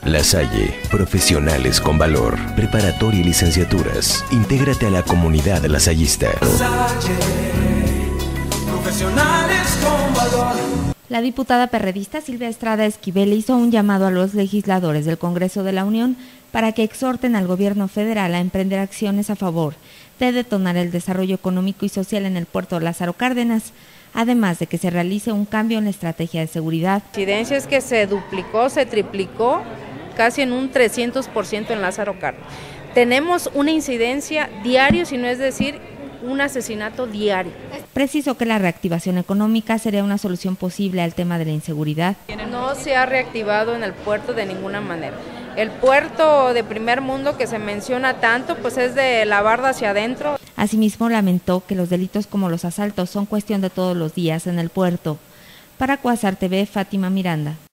La Salle, profesionales con valor, preparatoria y licenciaturas. Intégrate a la comunidad lasallista. La Salle, profesionales con valor. La diputada perredista Silvia Estrada Esquivel hizo un llamado a los legisladores del Congreso de la Unión para que exhorten al gobierno federal a emprender acciones a favor de detonar el desarrollo económico y social en el puerto Lázaro Cárdenas, además de que se realice un cambio en la estrategia de seguridad. La incidencia es que se duplicó, se triplicó casi en un 300% en Lázaro Cárdenas. Tenemos una incidencia diario, si no es decir, un asesinato diario. Precisó que la reactivación económica sería una solución posible al tema de la inseguridad. No se ha reactivado en el puerto de ninguna manera. El puerto de primer mundo que se menciona tanto, pues es de la barda hacia adentro. Asimismo, lamentó que los delitos como los asaltos son cuestión de todos los días en el puerto. Para Cuasar TV, Fátima Miranda.